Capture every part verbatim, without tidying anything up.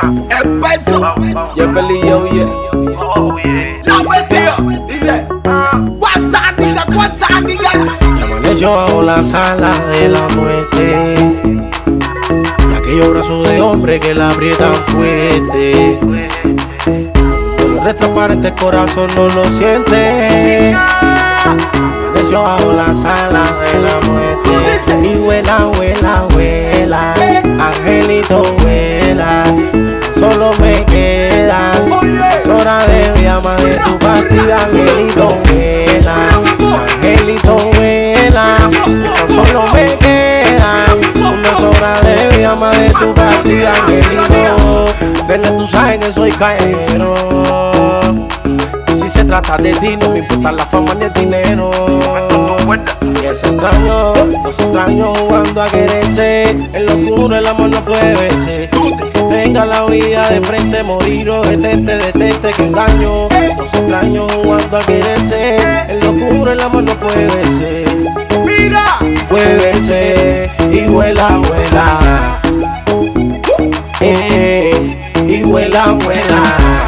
El peso. Y el feliz yo, yeah. La bestia. Dice. WhatsApp, nigga, WhatsApp, nigga. Y amaneció bajo la sala de la muerte. Y aquellos brazos de hombre que la aprietan fuerte. Con el transparente el corazón no lo siente. Amaneció bajo la sala de la muerte. Y vuela, vuela, vuela. Angelito, vuela. Solo me quedan dos horas de vida más de tu partida. Angelito, vuela. Angelito, vuela. Solo me quedan unas horas de vida más de tu partida. Angelito, nene, tú sabes que soy callejero. Y si se trata de ti, no me importa la fama ni el dinero. Y es extraño, los extraños jugando a quererse. En lo oscuro el amor no puede verse. Que tenga la vida de frente, morir o detente, detente que engaño. Los extraños jugando a quererse. En lo oscuro el amor no puede verse. Mira, puede verse y vuela, vuela. Eh, y vuela, vuela.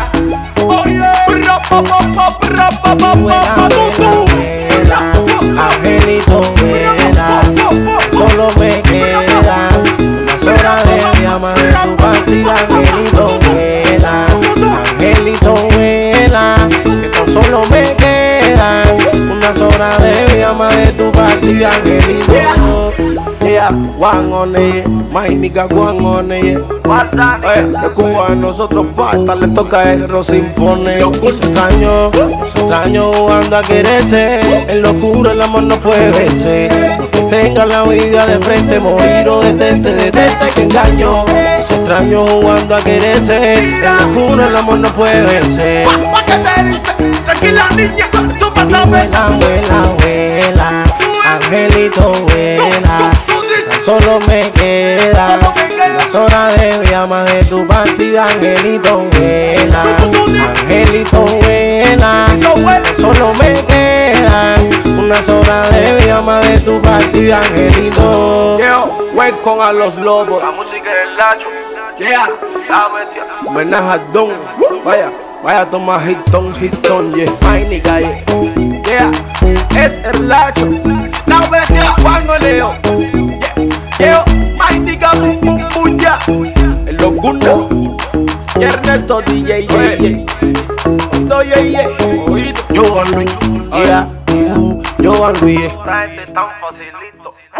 Angelito, vuela. Solo me quedan unas horas de vida más de tu partida. Angelito, vuela. Angelito, vuela. Que tan solo me quedan unas horas de vida más de tu partida. Angelito, yeah, one on it, my nigga, one on it. Eh, de Cuba a nosotros pata le toca el se impone. Los extraños, los extraños jugando a quererse. En lo oscuro el amor no puede verse. Los que tengan la vida de frente, morir o detente, detente que engaño. Los extraños jugando a quererse. En lo oscuro el amor no puede verse. ¿pa' qué te dice? Tranquila niña, tú vas a ver. Vuela, vuela, vuela. Angelito, vuela. Solo me quedan las horas de vida más de tu partida. Angelito, vuela. Angelito, vuela. Solo me quedan unas horas de vida más de tu partida. Angelito. Yo, welcome a los lobos. La música del Lacho. Yeah, La bestia. Homenaje a Don. Vaya, vaya, toma hitón, hitón, yeah. My nigga, yeah. yeah, es el Lacho. La bestia, cuando leo. Yeah, my nigga, boom, boom, boom, ya. El Locuna. Y Ernesto D J, yeah, yeah. Oído, yeah, yeah. Oído. Yo, Juan Luis. Yeah. Yo, Juan Luis. Esta gente tan facilito.